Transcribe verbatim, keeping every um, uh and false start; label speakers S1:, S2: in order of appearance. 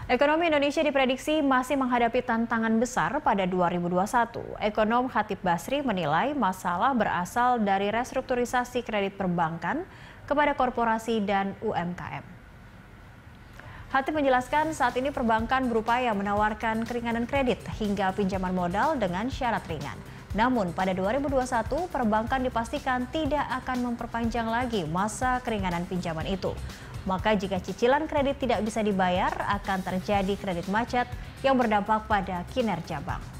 S1: Ekonomi Indonesia diprediksi masih menghadapi tantangan besar pada dua ribu dua puluh satu. Ekonom Khatib Basri menilai masalah berasal dari restrukturisasi kredit perbankan kepada korporasi dan U M K M. Khatib menjelaskan saat ini perbankan berupaya menawarkan keringanan kredit hingga pinjaman modal dengan syarat ringan. Namun pada dua ribu dua puluh satu perbankan dipastikan tidak akan memperpanjang lagi masa keringanan pinjaman itu. Maka jika cicilan kredit tidak bisa dibayar, akan terjadi kredit macet yang berdampak pada kinerja bank.